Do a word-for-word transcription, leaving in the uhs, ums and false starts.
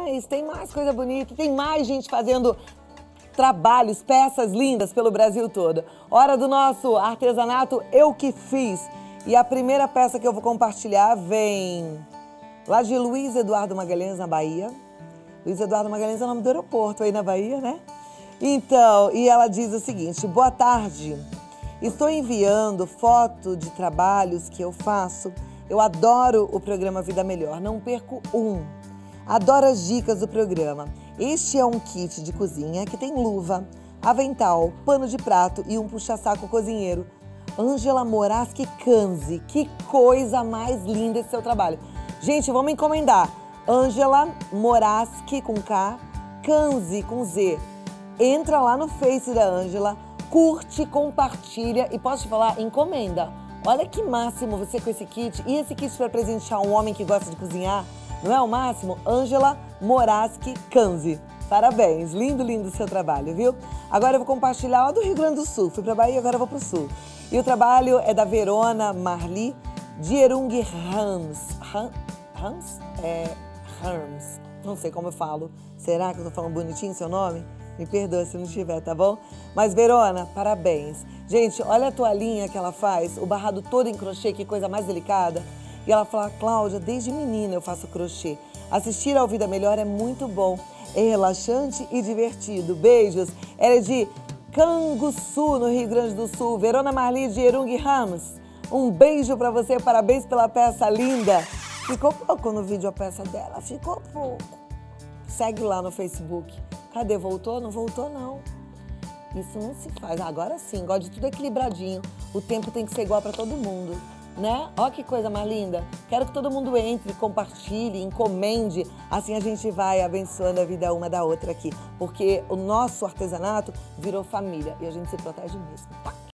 mais, tem mais coisa bonita, tem mais gente fazendo trabalhos, peças lindas pelo Brasil todo. Hora do nosso artesanato Eu Que Fiz. E a primeira peça que eu vou compartilhar vem lá de Luiz Eduardo Magalhães, na Bahia. Luiz Eduardo Magalhães é o nome do aeroporto aí na Bahia, né? Então, e ela diz o seguinte: boa tarde, estou enviando foto de trabalhos que eu faço. Eu adoro o programa Vida Melhor, não perco um. Adoro as dicas do programa. Este é um kit de cozinha que tem luva, avental, pano de prato e um puxa-saco cozinheiro. Ângela Moraski Kanzi, que coisa mais linda esse seu trabalho. Gente, vamos encomendar. Ângela Moraski com K, Kanzi com Z. Entra lá no Face da Ângela, curte, compartilha e posso te falar, encomenda. Olha que máximo você com esse kit. E esse kit para presentear um homem que gosta de cozinhar, não é o máximo? Ângela Moraski Kanzi. Parabéns, lindo, lindo o seu trabalho, viu? Agora eu vou compartilhar lá do Rio Grande do Sul. Fui para Bahia, agora eu vou para o Sul. E o trabalho é da Verona Marli Dierung Rams. Rams? É Rams. Não sei como eu falo. Será que eu tô falando bonitinho seu nome? Me perdoa se não estiver, tá bom? Mas, Verona, parabéns. Gente, olha a toalhinha que ela faz, o barrado todo em crochê, que coisa mais delicada. E ela fala, Cláudia, desde menina eu faço crochê. Assistir ao Vida Melhor é muito bom. É relaxante e divertido. Beijos. Ela é de Canguçu, no Rio Grande do Sul. Verona Marli de Erung Ramos. Um beijo pra você, parabéns pela peça linda. Ficou pouco no vídeo a peça dela, ficou pouco. Segue lá no Facebook. Cadê? Voltou? Não voltou, não. Isso não se faz. Agora sim, gosto de tudo equilibradinho. O tempo tem que ser igual para todo mundo, né? Ó que coisa mais linda. Quero que todo mundo entre, compartilhe, encomende. Assim a gente vai abençoando a vida uma da outra aqui. Porque o nosso artesanato virou família e a gente se protege mesmo, tá?